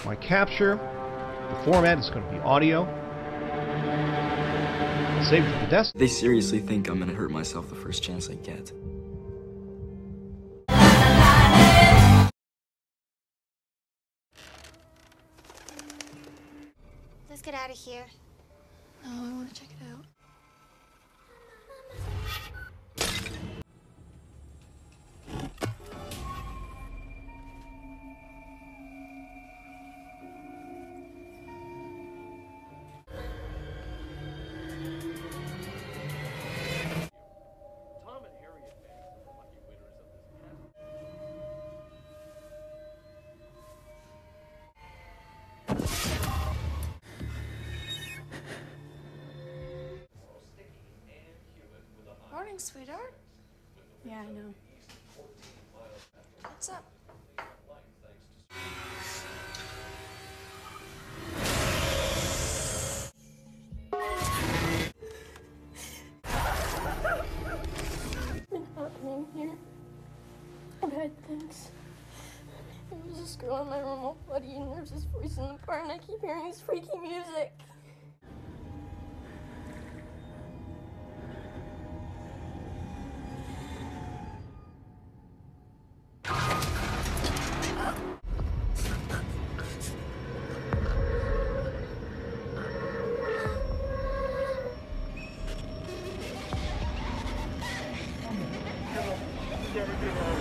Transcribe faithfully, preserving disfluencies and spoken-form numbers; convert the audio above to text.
my capture. The format is going to be audio. Save it to the desk. They seriously think I'm gonna hurt myself the first chance I get. Let's get out of here. Oh, I want to check it out. Morning, sweetheart. Yeah, I know. What's up? Been happening here. I've had things. There was this girl in my room all bloody, and there's this voice in the bar, and I keep hearing this freaky music. Never give up.